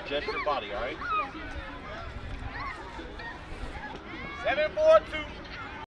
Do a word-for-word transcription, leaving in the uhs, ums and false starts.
adjust your body, all right? Seven, four, two.